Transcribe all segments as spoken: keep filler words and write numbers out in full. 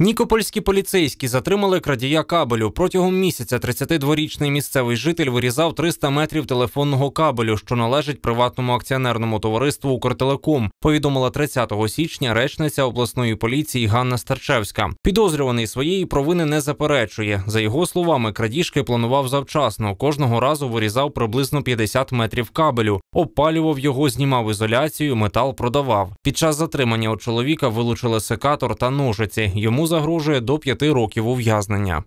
Нікопольські поліцейські затримали крадія кабелю. Протягом місяця тридцятидворічний місцевий житель вирізав триста метрів телефонного кабелю, що належить приватному акціонерному товариству «Укртелеком», повідомила тридцятого січня речниця обласної поліції Ганна Старчевська. Підозрюваний своєї провини не заперечує. За його словами, крадіжки планував завчасно. Кожного разу вирізав приблизно п'ятдесят метрів кабелю. Обпалював його, знімав ізоляцію, метал продавав. Під час затримання у чоловіка вилучили секатор та ножиці. Йому загрожує до п'яти років ув'язнення.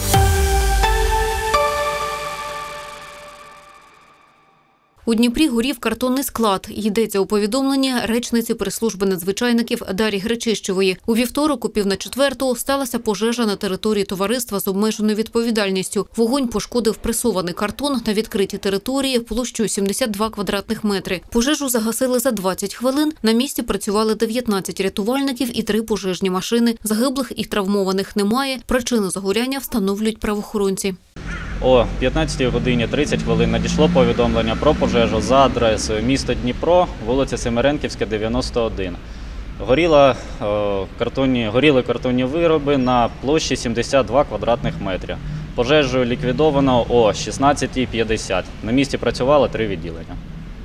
У Дніпрі горів картонний склад. Йдеться у повідомленні речниці прес-служби надзвичайників Дар'ї Гречищевої. У вівторок, у пів на четверту, сталася пожежа на території товариства з обмеженою відповідальністю. Вогонь пошкодив пресований картон на відкритій території площею сімдесят два квадратних метри. Пожежу загасили за двадцять хвилин. На місці працювали дев'ятнадцять рятувальників і три пожежні машини. Загиблих і травмованих немає. Причину загоряння встановлюють правоохоронці. О п'ятнадцятій годині тридцять хвилин надійшло повідомлення про пожежу за адресою місто Дніпро, вулиця Семеренківська, дев'яносто один. Горіла, о, картонні, горіли картонні вироби на площі сімдесят два квадратних метри. Пожежу ліквідовано о шістнадцятій п'ятдесят. На місці працювало три відділення.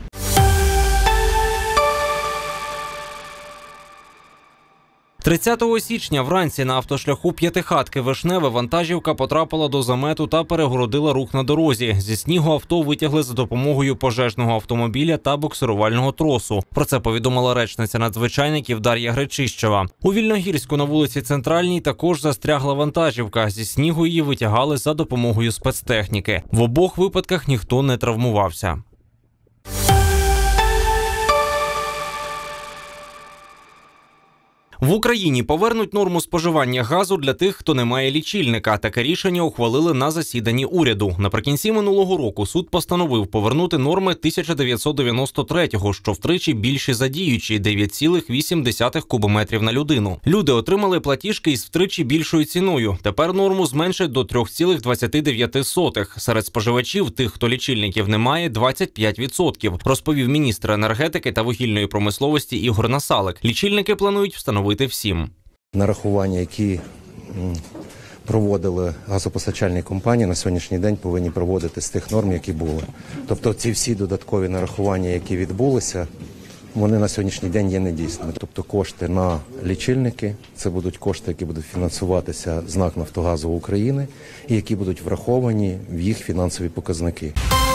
тридцятого січня вранці на автошляху П'ятихатки Вишневе вантажівка потрапила до замету та перегородила рух на дорозі. Зі снігу авто витягли за допомогою пожежного автомобіля та буксирувального тросу. Про це повідомила речниця надзвичайників Дар'я Гречищева. У Вільногірську на вулиці Центральній також застрягла вантажівка. Зі снігу її витягали за допомогою спецтехніки. В обох випадках ніхто не травмувався. В Україні повернуть норму споживання газу для тих, хто не має лічильника. Таке рішення ухвалили на засіданні уряду. Наприкінці минулого року суд постановив повернути норми тисяча дев'ятсот дев'яносто третього, що втричі більші за діючі – дев'ять цілих вісім десятих кубометрів на людину. Люди отримали платіжки із втричі більшою ціною. Тепер норму зменшать до три цілих двадцять дев'ять сотих. Серед споживачів, тих, хто лічильників не має, двадцять п'ять відсотків, розповів міністр енергетики та вугільної промисловості Ігор Насалик. Лічильники планують встановити всім. Нарахування, які проводили газопостачальні компанії, на сьогоднішній день повинні проводити з тих норм, які були. Тобто ці всі додаткові нарахування, які відбулися, вони на сьогоднішній день є недійсними. Тобто кошти на лічильники – це будуть кошти, які будуть фінансуватися з НАК «Нафтогазу України» і які будуть враховані в їх фінансові показники.